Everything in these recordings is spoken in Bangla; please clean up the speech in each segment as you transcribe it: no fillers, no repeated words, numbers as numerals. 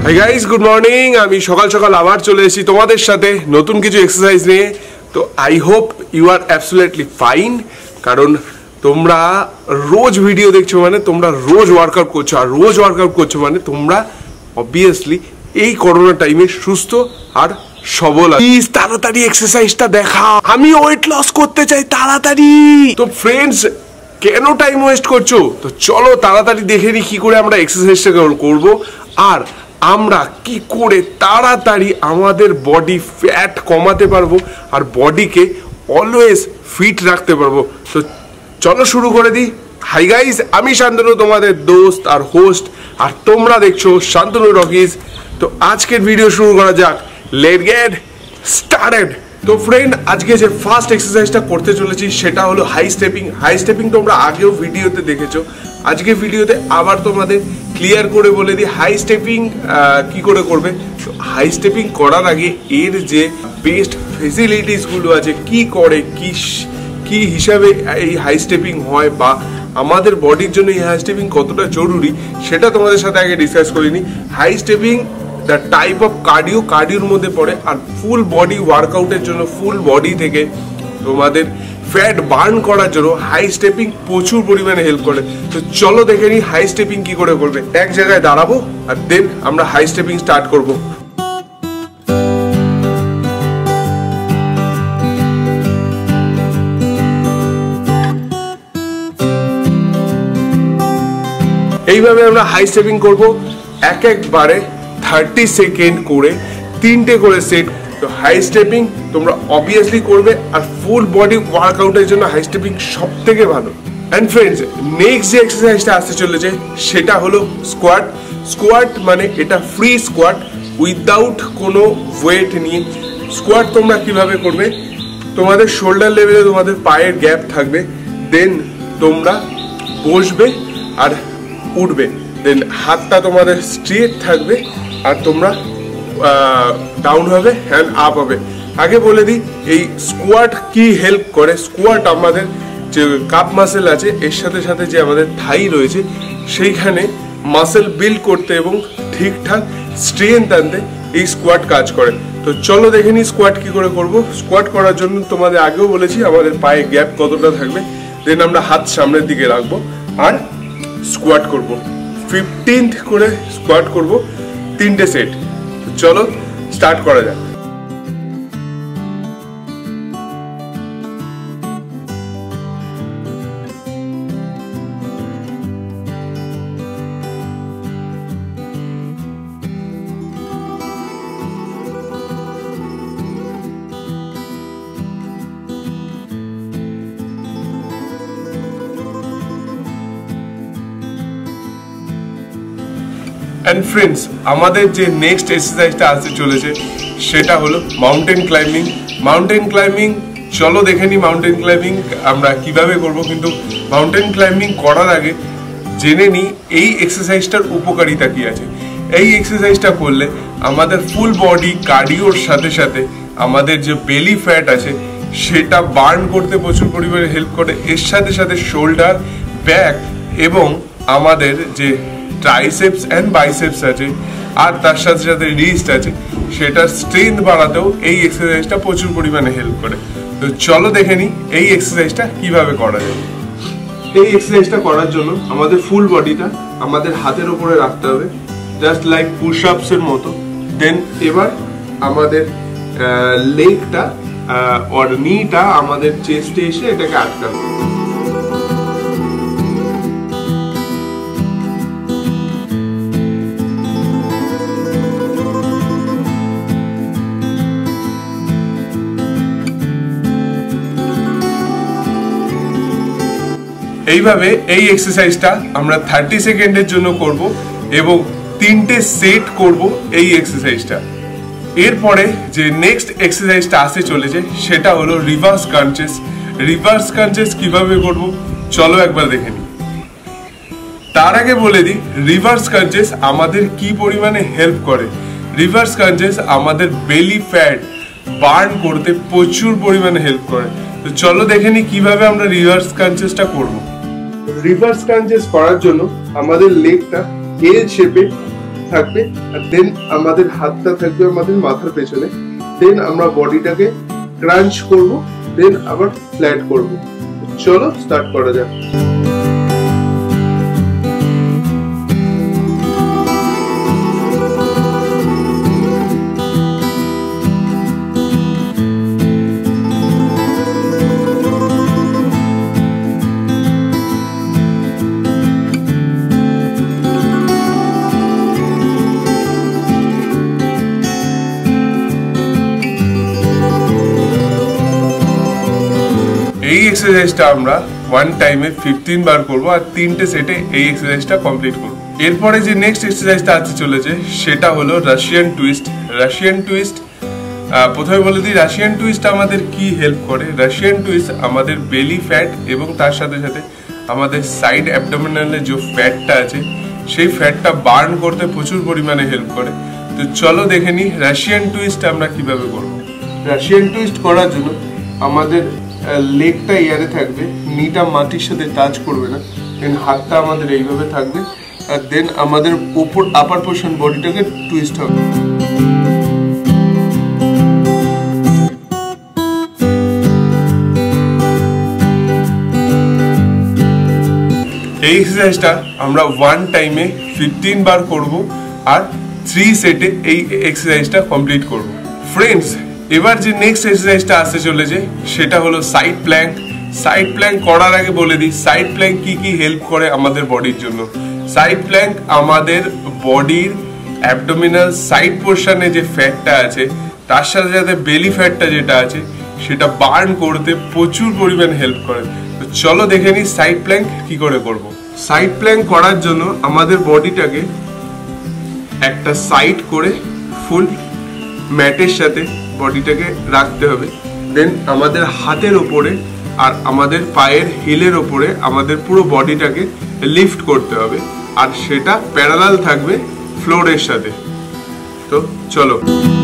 Hi guys, good morning. আমি সকাল সকাল আবার চলে এসেছি তোমাদের সাথে নতুন কিছু এক্সারসাইজ নিয়ে। তো I hope you are absolutely fine, কারণ তোমরা রোজ ভিডিও দেখছো মানে তোমরা রোজ ওয়ার্কআউট করছো, আর রোজ ওয়ার্কআউট করছো মানে তোমরা অবভিয়াসলি এই করোনা টাইমে সুস্থ আর সবল। প্লিজ তাড়াতাড়ি এক্সারসাইজটা দেখা, আমি ওয়েট লস করতে চাই তাড়াতাড়ি। তো ফ্রেন্ডস, কেন টাইম ওয়েস্ট করছো? তো চলো তাড়াতাড়ি দেখে নি কি করে আমরা এক্সারসাইজটা করবো, আর আমরা কি করে তাড়াতাড়ি আমাদের বডি ফ্যাট কমাতে পারবো আর বডিকে অলওয়েজ ফিট রাখতে পারবো। তো চলো শুরু করে দিই। হাই গাইস, আমি শান্তনু, তোমাদের দোস্ত আর হোস্ট, আর তোমরা দেখছো শান্তনু রকিজ। তো আজকের ভিডিও শুরু করা যাক, লেটস গেট স্টার্টেড। তো ফ্রেন্ড, আজকে যে ফার্স্ট এক্সারসাইজটা করতে চলেছি সেটা হলো হাই স্টেপিং। হাই স্টেপিং তোমরা আগেও ভিডিওতে দেখেছো, আজকে ভিডিওতে আবার তোমাদের ক্লিয়ার করে বলে দিই হাই স্টেপিং কি করে করবে। তো হাই স্টেপিং করার আগে এর যে বেস্ট ফেসিলিটিসগুলো আছে, কি করে কি হিসাবে এই হাই স্টেপিং হয়, বা আমাদের বডির জন্য এই হাই স্টেপিং কতটা জরুরি সেটা তোমাদের সাথে আগে ডিসকাস করিনি। High stepping the type of কার্ডিওর মধ্যে পড়ে, আর ফুল বডি ওয়ার্কআউটের জন্য, ফুল বডি থেকে তোমাদের ফ্যাট বার্ন করার জন্য হাই স্টেপিং প্রচুর পরিমাণে হেল্প করে। তো চলো দেখে নিই হাই স্টেপিং কি করে করবে। এক জায়গায় দাঁড়াবো আর দেন আমরা হাই স্টেপিং স্টার্ট করব। এইভাবে আমরা হাই স্টেপিং করব একবারে 30 সেকেন্ড করে 3টে করে সেট। তো হাই স্টেপিং তোমরা অবভিয়াসলি করবে, আর ফুল বডি ওয়ার্কআউটের জন্য হাই স্টেপিং সব থেকে ভালো। অ্যান্ড ফ্রেন্ডস, নেক্সট যে এক্সারসাইজটা আসতে চলেছে সেটা হলো স্কোয়াট। স্কোয়াট মানে এটা ফ্রি স্কোয়াট, উইদাউট কোনো ওয়েট নিয়ে। স্কোয়াট তোমরা কিভাবে করবে, তোমাদের শোল্ডার লেভেলে তোমাদের পায়ের গ্যাপ থাকবে, দেন তোমরা বসবে আর উঠবে, দেন হাতটা তোমাদের স্ট্রেট থাকবে আর তোমরা ডাউন হবে, হ্যান্ড আপ হবে। আগে বলে দিই এই স্কোয়াট কি হেল্প করে। স্কোয়াট আমাদের যে কাপ মাসেল আছে এর সাথে সাথে যে আমাদের থাই রয়েছে সেইখানে মাসেল বিল্ড করতে এবং ঠিকঠাক স্ট্রেংথ আনতে এই স্কোয়াট কাজ করে। তো চলো দেখে নিই স্কোয়াট কি করে করব। স্কোয়াট করার জন্য তোমাদের আগেও বলেছি আমাদের পায়ে গ্যাপ কতটা থাকবে, দেন আমরা হাত সামনের দিকে রাখবো আর স্কোয়াট করব। 15 করে স্কোয়াট করব, 3টে সেট। চলো স্টার্ট করা যাক। অ্যান্ড ফ্রেন্ডস, আমাদের যে নেক্সট এক্সারসাইজটা আসতে চলেছে সেটা হলো মাউন্টেন ক্লাইম্বিং। মাউন্টেন ক্লাইম্বিং চলো দেখে নিই মাউন্টেন ক্লাইম্বিং আমরা কিভাবে করব। কিন্তু মাউন্টেন ক্লাইম্বিং করার আগে জেনে নিই এই এক্সারসাইজটার উপকারিতা কি আছে। এই এক্সারসাইজটা করলে আমাদের ফুল বডি কার্ডিওর সাথে সাথে আমাদের যে বেলি ফ্যাট আছে সেটা বার্ন করতে প্রচুর পরিমাণে হেল্প করে। এর সাথে সাথে শোল্ডার, ব্যাক এবং আমাদের যে ট্রাইসেপস অ্যান্ড বাইসেপস আছে আর তার সাথে সাথে রিস্ট আছে সেটার স্ট্রেংথ বাড়াতেও এই এক্সারসাইজটা প্রচুর পরিমাণে হেল্প করে। তো চলো দেখে নিই এই এক্সারসাইজটা কিভাবে করা যায়। এই এক্সারসাইজটা করার জন্য আমাদের ফুল বডিটা আমাদের হাতের উপরে রাখতে হবে, জাস্ট লাইক পুশ আপস এর মতো। দেন এবার আমাদের লেগটা আর নিটা আমাদের চেস্টে এসে এটাকে আটকাবে। এইভাবে এই এক্সারসাইজটা আমরা 30 সেকেন্ডের জন্য করব এবং 3টে সেট করব এই এক্সারসাইজটা। এরপরে যে নেক্সট এক্সারসাইজটা আসতে চলেছে সেটা হলো রিভার্স ক্রাঞ্চেস। রিভার্স ক্রাঞ্চেস কিভাবে করব চলো একবার দেখে নিই। তার আগে বলে দিই রিভার্স ক্রাঞ্চেস আমাদের কি পরিমাণে হেল্প করে। রিভার্স ক্রাঞ্চেস আমাদের বেলি ফ্যাট বার্ন করতে প্রচুর পরিমাণে হেল্প করে। তো চলো দেখে নিই কিভাবে আমরা রিভার্স ক্রাঞ্চেসটা করব। রিভার্স ক্রাঞ্চেস করার জন্য আমাদের লেগটা এল শেপে থাকবে, আর দেন আমাদের হাতটা থাকবে আমাদের মাথার পেছনে। দেন আমরা বডিটাকে ক্রাঞ্চ করব, দেন আবার ফ্ল্যাট করব। চলো স্টার্ট করা যাক। এই এক্সারসাইজটা আমরা ওয়ান টাইমে 15 বার করবো, আর 3টে সেটে এই এক্সারসাইজটা কমপ্লিট করবো। এরপরে যে নেক্সট এক্সারসাইজটা আসতে চলেছে সেটা হলো রাশিয়ান টুইস্ট। রাশিয়ান টুইস্ট প্রথমে বলে দিই, রাশিয়ান টুইস্ট আমাদের কি হেল্প করে। রাশিয়ান টুইস্ট আমাদের বেলি ফ্যাট এবং তার সাথে সাথে আমাদের সাইড অ্যাবডোমিনালে যে ফ্যাটটা আছে সেই ফ্যাটটা বার্ন করতে প্রচুর পরিমাণে হেল্প করে। তো চলো দেখে নিই রাশিয়ান টুইস্ট আমরা কিভাবে করব। রাশিয়ান টুইস্ট করার জন্য আমাদের লেগটা এয়ারে থাকবে, নিটা মাটির সাথে টাচ করবে না, দেন হাতটা আমাদের এইভাবে থাকবে, আর দেন আমাদের উপর আপার পোর্শন বডিটাকে টুইস্ট হবে। এই এক্সারসাইজটা আমরা ওয়ান টাইমে 15 বার করব, আর 3 সেটে এই এক্সারসাইজটা কমপ্লিট করব। ফ্রেন্ডস, এবার যে নেক্সট এক্সারসাইজটা আসতে চলেছে সেটা হলো সাইড প্ল্যাঙ্ক। সাইড প্ল্যাঙ্ক করার আগে বলে দিই সাইড প্ল্যাঙ্ক কি কি হেল্প করে আমাদের বডির জন্য। সাইড প্ল্যাঙ্ক আমাদের বডির অ্যাবডোমিনাল সাইড পোর্শনে যে ফ্যাটটা আছে তার সাথে সাথে বেলি ফ্যাটটা যেটা আছে সেটা বার্ন করতে প্রচুর পরিমাণে হেল্প করে। তো চলো দেখে নিই সাইড প্ল্যাঙ্ক কি করে করব। সাইড প্ল্যাঙ্ক করার জন্য আমাদের বডিটাকে একটা সাইড করে ফুল ম্যাটের সাথে বডিটাকে রাখতে হবে। দেন আমাদের হাতের ওপরে আর আমাদের পায়ের হিলের ওপরে আমাদের পুরো বডিটাকে লিফট করতে হবে, আর সেটা প্যারালাল থাকবে ফ্লোরের সাথে। তো চলো,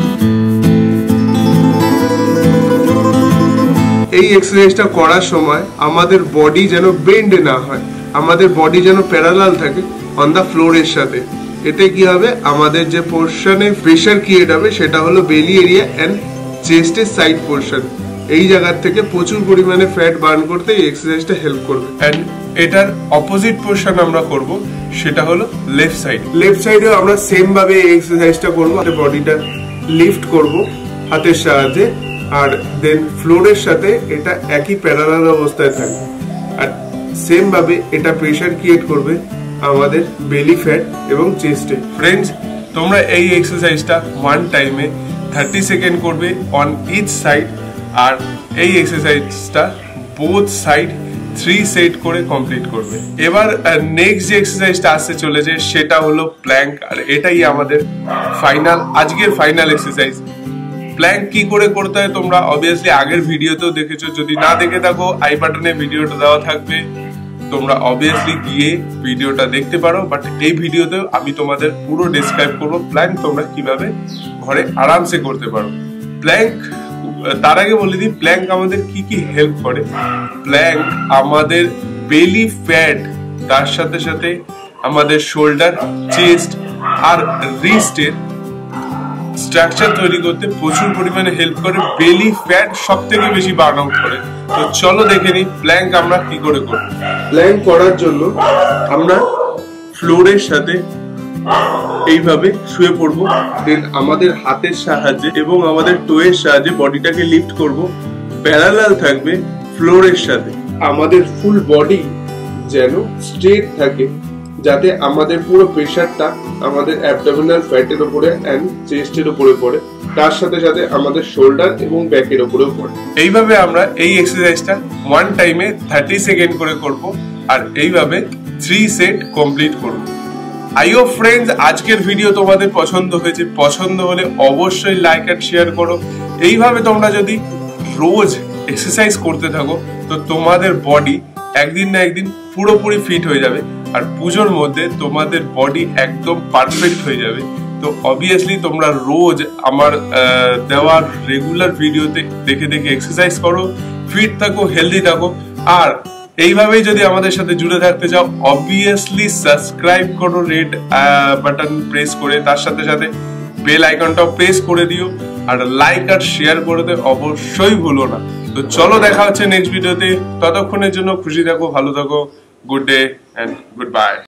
এই এক্সারসাইজটা করার সময় আমাদের বডি যেন বেন্ড না হয়, আমাদের বডি যেন প্যারালাল থাকে অন দা ফ্লোরের সাথে। এতে কি হবে, আমাদের যে পোর্শনে প্রেসার ক্রিয়েট হবে সেটা হলো বেলি এরিয়া এন্ড চেস্টের সাইড পোর্শন। এই জায়গা থেকে প্রচুর পরিমাণে ফ্যাট বার্ন করতে এই এক্সারসাইজটা হেল্প করবে। এন্ড এটার অপোজিট পোর্শন আমরা করব, সেটা হলো লেফট সাইড। লেফট সাইডেও আমরা সেম ভাবে এই এক্সারসাইজটা করব। বডিটা লিফট করব হাতের সাহায্যে, আর দেন ফ্লোরের সাথে এটা একই প্যারালাল অবস্থায় থাকবে, আর সেম ভাবে এটা প্রেসার ক্রিয়েট করবে আমাদের বেলি ফ্যাট এবং চেস্টে। ফ্রেন্ডস, তোমরা এই এক্সারসাইজটা ওয়ান টাইমে 30 সেকেন্ড করবে অন ইচ সাইড, আর এই এক্সারসাইজটা বোথ সাইড 3 সেট করে কমপ্লিট করবে। এবার নেক্সট যে এক্সারসাইজটা আসতে চলেছে সেটা হলো প্ল্যাঙ্ক, আর এটাই আমাদের আজকের ফাইনাল এক্সারসাইজ। প্ল্যাঙ্ক কি করে করতে হয় তোমরা অবভিয়াসলি আগের ভিডিওতেও দেখেছো, যদি না দেখে থাকো আই বাটনে ভিডিওটা দেওয়া থাকবে, তোমরা অবভিয়াসলি গিয়ে ভিডিওটা দেখতে পারো। বাট এই ভিডিওতেও আমি তোমাদের পুরো ডেসক্রাইব করবো প্ল্যাঙ্ক তোমরা কিভাবে ঘরে আরামসে করতে পারো। প্ল্যাঙ্ক, তার আগে বলে দিই প্ল্যাঙ্ক আমাদের কি কি হেল্প করে। প্ল্যাঙ্ক আমাদের বেলি ফ্যাট, তার সাথে সাথে আমাদের শোল্ডার, চেস্ট আর রিস্টের স্ট্রাকচার তৈরি করতে প্রচুর পরিমাণে হেল্প করে। বেলি ফ্যাট সব থেকে বেশি বার্ন আউট করে। তো চলো দেখে নিই প্ল্যাঙ্ক আমরা কি করে করব। প্ল্যাঙ্ক করার জন্য আমরা ফ্লোরের সাথে এইভাবে শুয়ে পড়বো, দেন আমাদের হাতের সাহায্যে এবং আমাদের টোয়ের সাহায্যে বডিটাকে লিফট করব, প্যারালাল থাকবে ফ্লোরের সাথে। আমাদের ফুল বডি যেন স্ট্রেট থাকে, যাতে আমাদের পুরো প্রেসারটা আমাদের অ্যাবডোমিনাল ফ্যাটের উপরে এন্ড চেস্টের উপরে পড়ে, তার সাথে সাথে আমাদের শোল্ডার এবং ব্যাকের উপরেও পড়ে। এইভাবে আমরা এই এক্সারসাইজটা ওয়ান টাইমে 30 সেকেন্ড করে করব, আর এইভাবে 3 সেট কমপ্লিট করব। আই হোপ ফ্রেন্ডস আজকের ভিডিও তোমাদের পছন্দ হয়েছে। পছন্দ হলে অবশ্যই লাইক এন্ড শেয়ার করো। এইভাবে তোমরা যদি রোজ এক্সারসাইজ করতে থাকো তো তোমাদের বডি একদিন না একদিন পুরোপুরি ফিট হয়ে যাবে, আর পুজোর মধ্যে তোমাদের বডি একদম পারফেক্ট হয়ে যাবে। তো অবভিয়াসলি তোমরা রোজ আমার দেওয়ার রেগুলার ভিডিওতে দেখে দেখে এক্সারসাইজ করো, ফিট থাকো, হেলদি থাকো। আর এইভাবেই যদি আমাদের সাথে জুড়ে থাকতে চাও অবভিয়াসলি সাবস্ক্রাইব করো রেড বাটন প্রেস করে, তার সাথে সাথে বেল আইকনটাও প্রেস করে দিও, আর লাইক আর শেয়ার করে দে অবশ্যই ভুলো না। তো চলো দেখা হচ্ছে নেক্সট ভিডিওতে, ততক্ষণের জন্য খুশি থাকো, ভালো থাকো, good day and good by.